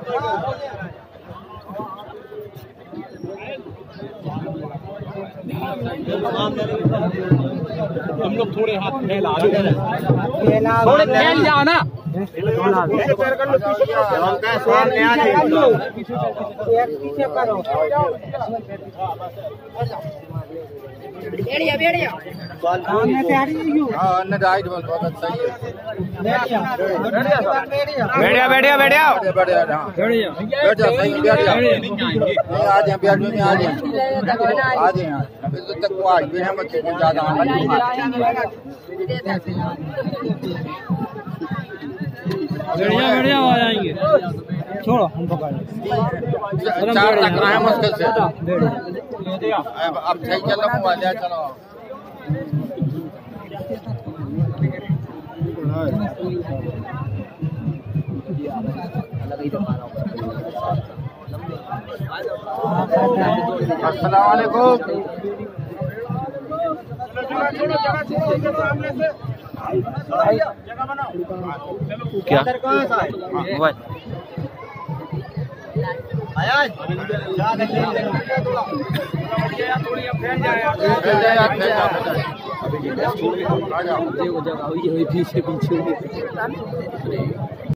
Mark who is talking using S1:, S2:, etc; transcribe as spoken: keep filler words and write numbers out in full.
S1: हम लोग थोड़े हाथ फैला थोड़े फैल जाओ ना। पीछे करो बेड़िया बेड़िया सामने से आ रही है यू। हां अन्य राइट बस बहुत अच्छा ही है। बेड़िया बेड़िया बेड़िया बेड़िया बेड़िया हां बेड़िया बेड़िया सही बेड़िया नहीं आ जाए बेड़ में आ जाए आ जाए इधर तक को आज भी हम बच्चे को ज्यादा आने बेड़िया बेड़िया आ जाएंगे। छोड़ो हम पकड़ चार तक आए मुश्किल से अब सही चलो मोबाइल चलो अस्सलाम वालेकुम। क्या मोबाइल आया थोड़ी फैल जाए पीछे पीछे